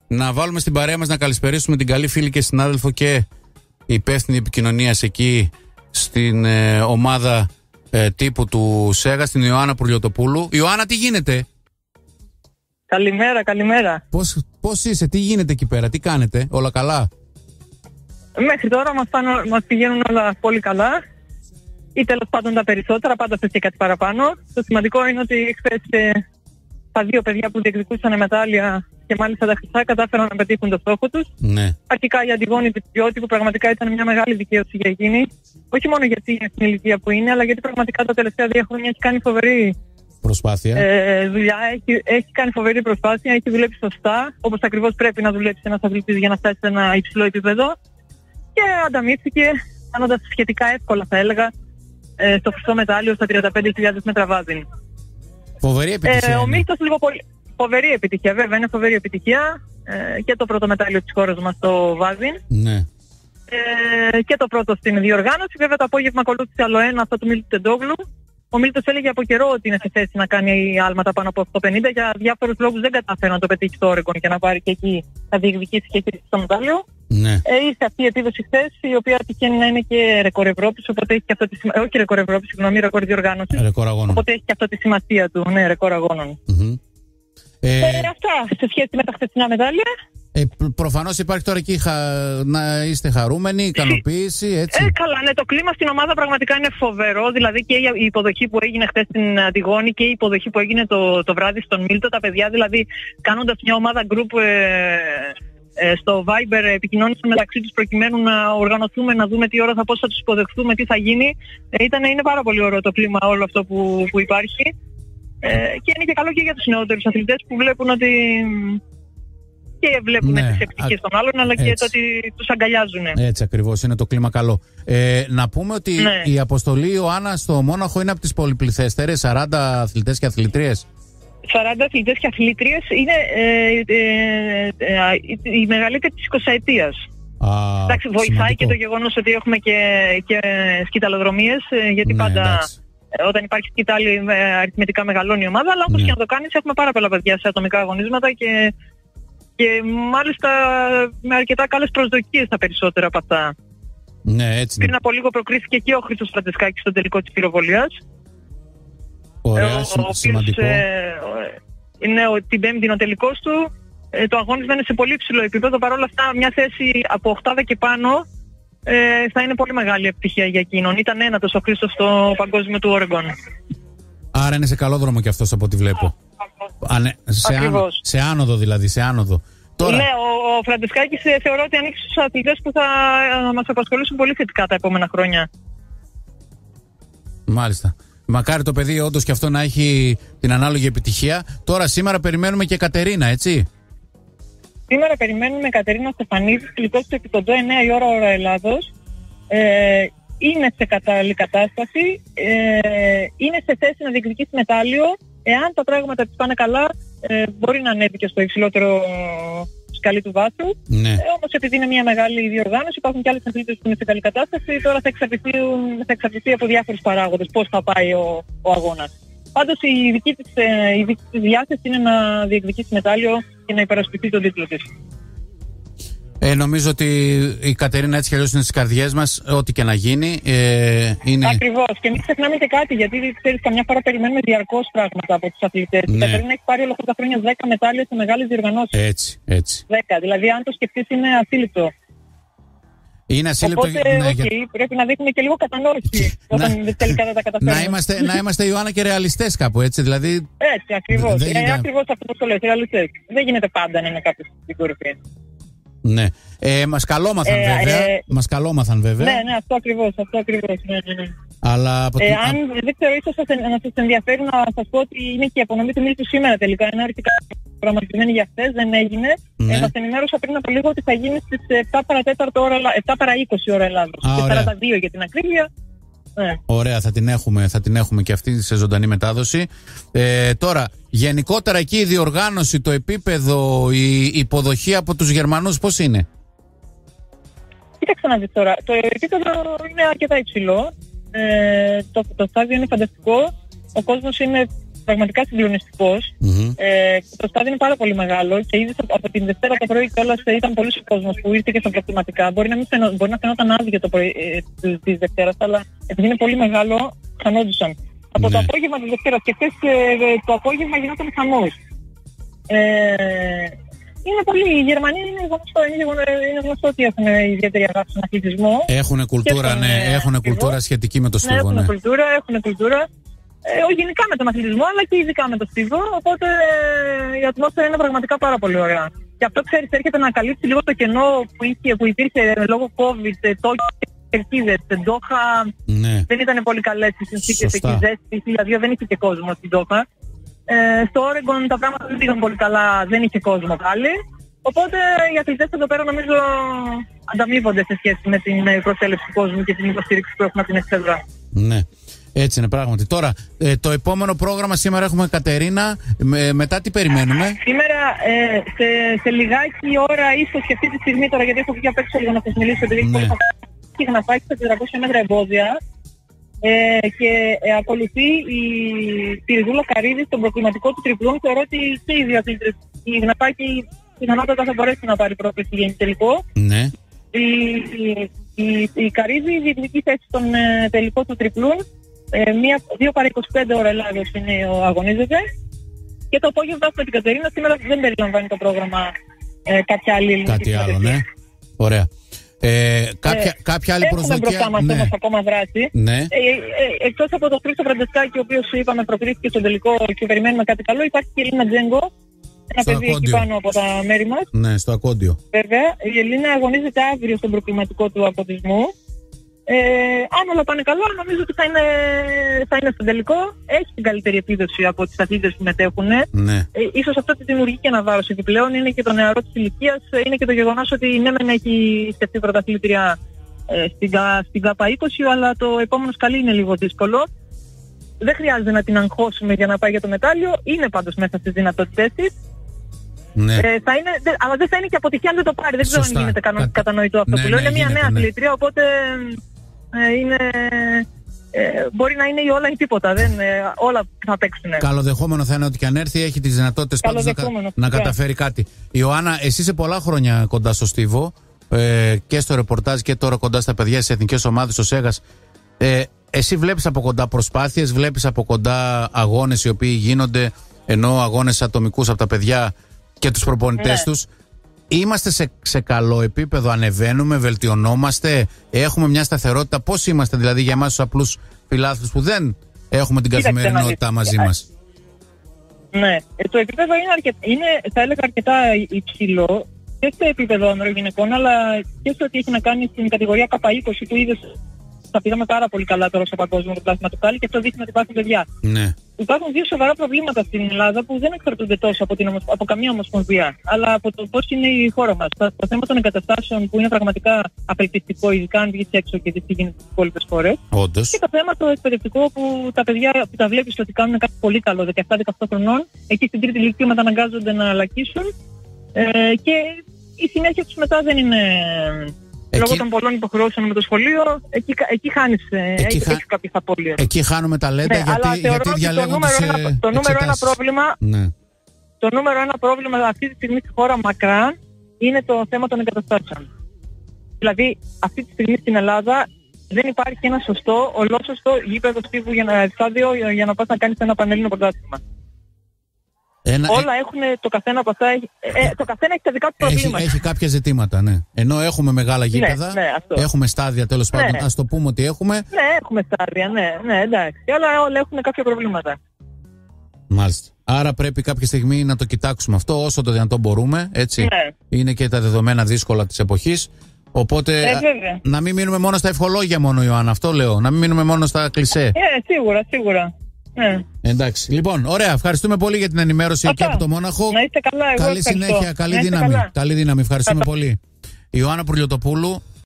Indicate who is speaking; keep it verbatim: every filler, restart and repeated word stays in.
Speaker 1: Να βάλουμε στην παρέα μας να καλησπερίσουμε την καλή φίλη και συνάδελφο και υπεύθυνη επικοινωνίας εκεί στην ε, ομάδα ε, τύπου του ΣΕΓΑ, στην Ιωάννα Πουρλιωτοπούλου. Ιωάννα, τι γίνεται?
Speaker 2: Καλημέρα, καλημέρα.
Speaker 1: Πώς, πώς είσαι, τι γίνεται εκεί πέρα, τι κάνετε, όλα καλά?
Speaker 2: Μέχρι τώρα μας, πάνε, μας πηγαίνουν όλα πολύ καλά. Ή τέλος πάντων τα περισσότερα, πάντα θες και κάτι παραπάνω. Το σημαντικό είναι ότι χθες ε, τα δύο παιδιά που διεκδικούσαν μετάλλια και μάλιστα τα χρυσά κατάφεραν να πετύχουν το στόχο τους.
Speaker 1: Ναι.
Speaker 2: Αρχικά η Αντιγόνη Πιτριώτη, που πραγματικά ήταν μια μεγάλη δικαίωση για εκείνη. Όχι μόνο γιατί είναι στην ηλικία που είναι, αλλά γιατί πραγματικά τα τελευταία δύο χρόνια έχει κάνει φοβερή
Speaker 1: προσπάθεια.
Speaker 2: Ε, δουλειά, έχει, έχει κάνει φοβερή προσπάθεια, έχει δουλέψει σωστά, όπως ακριβώς πρέπει να δουλέψει ένας αθλητής για να φτάσει σε ένα υψηλό επίπεδο. Και ανταμείφθηκε, κάνοντας σχετικά εύκολα θα έλεγα, ε, στο χρυσό μετάλλιο στα τριάντα πέντε χιλιάδες μέτρα βάζιν.
Speaker 1: Φοβερή επιτυχία.
Speaker 2: Ε, ο Μίλτος λίγο πολύ... Φοβερή επιτυχία, βέβαια, είναι φοβερή επιτυχία. Ε, και το πρώτο μετάλλιο της χώρας μας στο βάζιν.
Speaker 1: Ναι.
Speaker 2: Ε, και το πρώτο στην διοργάνωση. Βέβαια το απόγευμα ακολούθησε άλλο ένα, αυτό του Μίλτου Τεντόγλου. Ο Μίλτος έλεγε από καιρό ότι είναι σε θέση να κάνει άλματα πάνω από οκτακόσια πενήντα. Για διάφορους λόγους δεν κατάφερε να το πετύχει στο Όρεγκον και να πάρει και εκεί να διεκδικήσει και εκεί στο μετάλλιο.
Speaker 1: Ναι.
Speaker 2: Ε, ήρθε αυτή η επίδοση χθες, η οποία τυχαίνει να είναι και ρεκόρ Ευρώπης, οπότε έχει και αυτό τη σημασία. Όχι ρεκόρ Ευρώπης, συγγνώμη, ρεκόρ διοργάνωσης.
Speaker 1: Ρεκόρ αγώνων.
Speaker 2: Οπότε έχει και αυτό τη σημασία του, ναι, ρεκόρ αγώνων.
Speaker 1: Mm-hmm. Ε,
Speaker 2: ε, αυτά σε σχέση με τα χθεσινά μετάλλια.
Speaker 1: Ε, προφανώς υπάρχει τώρα εκεί χα... να είστε χαρούμενοι, ικανοποίηση, έτσι.
Speaker 2: Ε, καλά, ναι, το κλίμα στην ομάδα πραγματικά είναι φοβερό. Δηλαδή και η υποδοχή που έγινε χθες στην Αντιγόνη και η υποδοχή που έγινε το, το βράδυ στον Μίλτο. Τα παιδιά δηλαδή κάνοντας μια ομάδα group ε, ε, στο Viber επικοινώνησαν μεταξύ τους προκειμένου να οργανωθούμε, να δούμε τι ώρα θα πώς θα τους υποδεχθούμε, τι θα γίνει. Ε, ήταν, είναι πάρα πολύ ωραίο το κλίμα όλο αυτό που, που υπάρχει. Ε, και είναι και καλό και για τους νεότερους αθλητές που βλέπουν ότι και βλέπουν ναι, τις επιτυχίες των άλλων, αλλά έτσι. Και το ότι τους αγκαλιάζουν.
Speaker 1: Έτσι ακριβώς, είναι το κλίμα καλό. Ε, να πούμε ότι ναι. η αποστολή Ιωάννα στο Μόναχο είναι από τις πολυπληθέστερες, σαράντα αθλητές και αθλητρίες.
Speaker 2: σαράντα αθλητές και αθλητρίες είναι ε, ε, ε, ε, η μεγαλύτερη της εικοσαετίας. Εντάξει, βοηθάει σημαντικό. Και το γεγονός ότι έχουμε και, και σκηταλοδρομίες, γιατί ναι, πάντα... Εντάξει. Όταν υπάρχει σκητάλη αριθμητικά μεγαλώνει η ομάδα, αλλά όπως ναι. και να το κάνεις έχουμε πάρα πολλά παιδιά σε ατομικά αγωνίσματα και, και μάλιστα με αρκετά καλές προσδοκίες τα περισσότερα από αυτά.
Speaker 1: Ναι, έτσι.
Speaker 2: Πριν από λίγο προκρίθηκε και ο Χρήστος Φραντεσκάκης στο τελικό της πυροβολίας.
Speaker 1: Ωραία,
Speaker 2: ο, ο
Speaker 1: σημαντικό.
Speaker 2: οποίος, ε, είναι ο, την Πέμπτη είναι ο τελικός του. Ε, το αγώνισμα είναι σε πολύ ψηλό επίπεδο. Παρ' όλα αυτά μια θέση από οκτάδα και πάνω Ε, θα είναι πολύ μεγάλη επιτυχία για εκείνον. Ήταν ένατος ο Χρήστος στο παγκόσμιο του Όρεγκον.
Speaker 1: Άρα είναι σε καλό δρόμο κι αυτός από ό,τι βλέπω. Ανε, σε, άν, σε άνοδο δηλαδή, σε άνοδο. Τώρα...
Speaker 2: Ναι, ο, ο Φραντεσκάκης ε, θεωρώ ότι ανοίξει στους αθλητές που θα ε, μας απασχολήσουν πολύ θετικά τα επόμενα χρόνια.
Speaker 1: Μάλιστα. Μακάρι το παιδί όντως και αυτό να έχει την ανάλογη επιτυχία. Τώρα σήμερα περιμένουμε και Κατερίνα, έτσι.
Speaker 2: Σήμερα περιμένουμε Κατερίνα Στεφανίδη, κλειτός του Επιτοντό, εννιά η ώρα ώρα Ελλάδος. Ε, είναι σε κατάλληλη κατάσταση, ε, είναι σε θέση να διεκδικήσει μετάλλιο. Εάν τα πράγματα της πάνε καλά, ε, μπορεί να ανέβει και στο υψηλότερο σκαλί του βάθου.
Speaker 1: Ναι.
Speaker 2: Ε, όμως επειδή είναι μια μεγάλη διοργάνωση, υπάρχουν και άλλες αθλήτες που είναι σε καλή κατάσταση. Τώρα θα εξαρτηθεί, θα εξαρτηθεί από διάφορους παράγοντες πώς θα πάει ο, ο αγώνας. Πάντως η δική της, η δική της διάθεση είναι να διεκδικήσει μετάλλιο και να υπερασπιστεί τον τίτλο της.
Speaker 1: Ε, νομίζω ότι η Κατερίνα έτσι κι αλλιώς είναι στις καρδιές μας, ό,τι και να γίνει. Ε, είναι...
Speaker 2: Ακριβώς. Και μην ξεχνάμε και κάτι, γιατί ξέρεις, καμιά φορά περιμένουμε διαρκώς πράγματα από τους αθλητές. Ναι. Η Κατερίνα έχει πάρει όλα αυτά τα χρόνια δέκα μετάλλια σε μεγάλες διοργανώσεις.
Speaker 1: Έτσι, έτσι.
Speaker 2: δέκα. Δηλαδή, αν το σκεφτείς, είναι ασύλληπτο.
Speaker 1: Είναι ασύλληπτο.
Speaker 2: Οπότε, ναι, okay, για... πρέπει να δείχνουμε και λίγο κατανόηση όταν να... τελικά δεν τα καταφέρουμε.
Speaker 1: Να είμαστε, να είμαστε Ιωάννα και ρεαλιστές κάπου, έτσι, δηλαδή...
Speaker 2: Έτσι, ακριβώς.
Speaker 1: Δεν...
Speaker 2: Ε, ακριβώς αυτό που το λες, ρεαλιστές. Δεν γίνεται πάντα να είναι κάποιος στην κορυφή.
Speaker 1: Ναι. Ε, μας καλόμαθαν ε, βέβαια. Ε, μας καλόμαθαν βέβαια.
Speaker 2: Ναι, ναι, αυτό ακριβώς, αυτό ακριβώς. Ναι, ναι, ναι.
Speaker 1: Αλλά από
Speaker 2: ε, αν δεν ξέρω, ίσως σας, να σας ενδιαφέρει να σας πω ότι είναι και η απονομή του Μίλτου σήμερα τελικά. Είναι αρχικά προγραμματισμένη για χθες, δεν έγινε.
Speaker 1: Ναι.
Speaker 2: Ε, μας ενημέρωσα πριν από λίγο ότι θα γίνει στις επτά παρά τέταρτο ώρα, επτά παρά είκοσι ώρα Ελλάδος. Και σαράντα δύο για την ακρίβεια. Ναι.
Speaker 1: Ωραία, θα την, έχουμε, θα την έχουμε και αυτή σε ζωντανή μετάδοση. Ε, τώρα, γενικότερα εκεί η διοργάνωση, το επίπεδο, η υποδοχή από τους Γερμανούς πώς είναι?
Speaker 2: Κοίταξε να δεις τώρα, το επίπεδο είναι αρκετά υψηλό. Ε, το, το στάδιο είναι φανταστικό. Ο κόσμος είναι πραγματικά συγκλονιστικός.
Speaker 3: Mm-hmm.
Speaker 2: Ε, το στάδιο είναι πάρα πολύ μεγάλο και ήδη από την Δευτέρα το πρωί κιόλας ήταν πολλής ο κόσμος που ήρθε και στα προκριματικά. Μπορεί να, μην φαινο, μπορεί να φαινόταν άδειο το πρωί ε, της Δευτέρας, αλλά επειδή είναι πολύ μεγάλο, χανόντουσαν. Από
Speaker 1: ναι.
Speaker 2: το απόγευμα της Δευτέρας και χθες ε, το απόγευμα γινόταν χαμός. Ε, είναι πολύ, οι Γερμανοί είναι γνωστό, είναι, είναι γνωστό ότι έχουν ιδιαίτερη αγάπη στον αθλητισμό.
Speaker 1: Έχουν κουλτούρα,
Speaker 2: στον,
Speaker 1: ναι,
Speaker 2: ε,
Speaker 1: έχουν κουλτούρα σχετική με το στίβο.
Speaker 2: Ναι, έχουν
Speaker 1: ναι.
Speaker 2: κουλτούρα, έχουν κουλτούρα. Ε, γενικά με τον αθλητισμό, αλλά και ειδικά με το στίβο. Οπότε ε, η ατμόσφαιρα είναι πραγματικά πάρα πολύ ωραία. Και αυτό, ξέρεις, έρχεται να καλύψει λίγο το κενό που, είχε, που υπήρχε λόγω COVID, Τόκιο και Ελπίδες. Στην Ντόχα
Speaker 1: ναι.
Speaker 2: δεν ήταν πολύ καλές οι συνθήκες εκεί, ζέστη, χίλια δύο δεν είχε και κόσμο στην Ντόχα. Ε, στο Όρεγκον τα πράγματα δεν πήγαν πολύ καλά, δεν είχε κόσμο πάλι. Οπότε οι αθλητές εδώ πέρα νομίζω ανταμείβονται σε σχέση με την προσέλευση του κόσμου και την υποστήριξη που έχουμε από την εξέδρα.
Speaker 1: Ναι. Έτσι είναι πράγματι. Τώρα, ε, το επόμενο πρόγραμμα σήμερα έχουμε Κατερίνα. Με, μετά τι περιμένουμε?
Speaker 2: Σήμερα, ε, σε, σε λιγάκι ώρα, ίσως και αυτή τη στιγμή τώρα, γιατί έχω βγει απ' έξω λίγο να σας μιλήσω, επειδή
Speaker 1: ναι.
Speaker 2: έχει να πάει στα τετρακόσια μέτρα εμπόδια. Ε, και ε, ακολουθεί η Πυριδούλα Καρύδη στον προκληματικό του τριπλούν. Θεωρώ ότι και οι δύο αθλήτρες, η Γναπάκη πιθανότατα θα μπορέσει να πάρει πρόκληση για τελικό.
Speaker 1: Ναι.
Speaker 2: Η, η, η, η Καρύδη διεκδικεί θέση στον ε, τελικό του τριπλούν. Ε, μία, δύο παρά είκοσι πέντε ώρα Ελλάδος είναι ο αγωνίζεται. Και το απόγευμα με την Κατερίνα σήμερα δεν περιλαμβάνει το πρόγραμμα ε, κάποια άλλη ελληνική.
Speaker 1: Κάτι άλλο, ναι. Ωραία. Ε, κάποια, ε, κάποια άλλη προσδοκία.
Speaker 2: Έχουμε μπροστά μας
Speaker 1: ναι.
Speaker 2: όμως ακόμα δράση.
Speaker 1: Ναι.
Speaker 2: Ε, ε, εκτός από τον Χρήστο Φραντεσκάκη, ο οποίος είπαμε προκρίθηκε στον τελικό και περιμένουμε κάτι καλό, υπάρχει και η Ελίνα Τζέγκο. Ένα
Speaker 1: στο
Speaker 2: παιδί εκεί πάνω από τα μέρη μας.
Speaker 1: Ναι, στο ακόντιο.
Speaker 2: Βέβαια. Η Ελίνα αγωνίζεται αύριο στον προκληματικό του αποκλεισμού. Ε, αν όλα πάνε καλά, νομίζω ότι θα είναι, θα είναι στον τελικό. Έχει την καλύτερη επίδοση από τις αθλήτες που μετέχουν.
Speaker 1: Ναι.
Speaker 2: Ε, ίσως αυτό τη δημιουργεί και ένα βάρος επιπλέον. Είναι και το νεαρό της ηλικίας. Είναι και το γεγονός ότι ναι, μεν έχει στεφτεί πρωταθλήτρια ε, στην, στην ΚΑΠΑ είκοσι, αλλά το επόμενο σκαλί είναι λίγο δύσκολο. Δεν χρειάζεται να την αγχώσουμε για να πάει για το μετάλλιο. Είναι πάντως μέσα στις δυνατότητές της.
Speaker 1: Ναι.
Speaker 2: Ε, θα είναι, δε, αλλά δεν θα είναι και αποτυχία αν δεν το πάρει. Δεν ξέρω αν γίνεται κανο, κατανοητό αυτό
Speaker 1: ναι,
Speaker 2: που λέω.
Speaker 1: Ναι,
Speaker 2: είναι μια
Speaker 1: γίνεται,
Speaker 2: νέα
Speaker 1: ναι.
Speaker 2: αθλήτρια, οπότε ε, είναι, ε, μπορεί να είναι η όλα ή τίποτα. Δεν, ε, όλα θα παίξουν.
Speaker 1: Καλοδεχόμενο θα είναι ότι και αν έρθει έχει τις δυνατότητες πάντως να, να καταφέρει κάτι. Ιωάννα, εσύ είσαι πολλά χρόνια κοντά στο στίβο ε, και στο ρεπορτάζ και τώρα κοντά στα παιδιά στις εθνικές ομάδες, στο ΣΕΓΑΣ. Ε, εσύ βλέπεις από κοντά προσπάθειες, βλέπεις από κοντά αγώνες οι οποίοι γίνονται, ενώ αγώνες ατομικούς από τα παιδιά και τους προπονητές ναι. τους. Είμαστε σε, σε καλό επίπεδο, ανεβαίνουμε, βελτιωνόμαστε, έχουμε μια σταθερότητα. Πώς είμαστε δηλαδή για εμάς τους απλούς φιλάθλους που δεν έχουμε την καθημερινότητα μαζί μας?
Speaker 2: Ναι, το επίπεδο είναι, αρκετά, είναι θα έλεγα αρκετά υψηλό και στο επίπεδο ανδρών γυναικών, αλλά και στο ότι έχει να κάνει στην κατηγορία ΚΑΠΑ είκοσι που είδες. Θα πήγαμε πάρα πολύ καλά τώρα στο παγκόσμιο το πλάσμα του Κάλλη και αυτό δείχνει ότι υπάρχουν παιδιά.
Speaker 1: Ναι.
Speaker 2: Υπάρχουν δύο σοβαρά προβλήματα στην Ελλάδα που δεν εξαρτούνται τόσο από, την, από καμία ομοσπονδία, αλλά από το πώς είναι η χώρα μας. Το, το θέμα των εγκαταστάσεων που είναι πραγματικά απελπιστικό, ειδικά αν βγεις έξω και δεις τι γίνεται στις υπόλοιπες χώρες.
Speaker 1: Όντως.
Speaker 2: Και το θέμα το εκπαιδευτικό που τα παιδιά που τα βλέπεις ότι κάνουν κάτι πολύ καλό, δεκαεπτά δεκαοκτώ χρονών, εκεί στην τρίτη ηλικία μεταναγκάζονται να αλλακίσουν ε, και η συνέχεια τους μετά δεν είναι. Εκεί... Λόγω των πολλών υποχρεώσεων με το σχολείο, εκεί, εκεί χάνεις, εκεί χα... έχεις κάποιες απώλειες.
Speaker 1: Εκεί χάνουμε ταλέντα, ναι, γιατί, γιατί διαλέγουν τις εξετάσεις.
Speaker 2: Το νούμερο ένα πρόβλημα, ναι. το νούμερο ένα πρόβλημα αυτή τη στιγμή στη χώρα μακράν είναι το θέμα των εγκαταστάσεων. Δηλαδή, αυτή τη στιγμή στην Ελλάδα δεν υπάρχει ένα σωστό, ολόσωστο γήπεδο στίβου για να, στάδιο, για να πας να κάνεις ένα πανελλήνιο πρωτάθλημα. Ένα, όλα ε... έχουν, το καθένα από αυτά, ε, το καθένα έχει τα δικά του προβλήματα.
Speaker 1: Έχει, έχει κάποια ζητήματα, ναι. Ενώ έχουμε μεγάλα γήπεδα, ναι, ναι, έχουμε στάδια τέλος πάντων, ναι. Ας το πούμε ότι έχουμε.
Speaker 2: Ναι, έχουμε στάδια, ναι, ναι, εντάξει. Αλλά όλα έχουν κάποια προβλήματα.
Speaker 1: Μάλιστα. Άρα πρέπει κάποια στιγμή να το κοιτάξουμε αυτό όσο το δυνατόν μπορούμε, έτσι.
Speaker 2: Ναι.
Speaker 1: Είναι και τα δεδομένα δύσκολα της εποχής. Οπότε
Speaker 2: ε,
Speaker 1: α, να μην μείνουμε μόνο στα ευχολόγια μόνο, Ιωάννα, αυτό λέω. Να μην μείνουμε μόνο στα κλισέ.
Speaker 2: Ε, σίγουρα, σίγουρα. Ναι.
Speaker 1: Εντάξει. Λοιπόν, ωραία. Ευχαριστούμε πολύ για την ενημέρωση και από το Μόναχο.
Speaker 2: Να είστε καλά, εγώ
Speaker 1: καλή συνέχεια, καλή δύναμη. Καλή δύναμη. Ευχαριστούμε πολύ. Ιωάννα Πουρλιωτοπούλου.